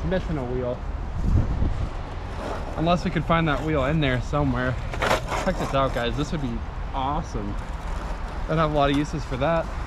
missing a wheel. Unless we could find that wheel in there somewhere. Check this out, guys. This would be awesome. I'd have a lot of uses for that.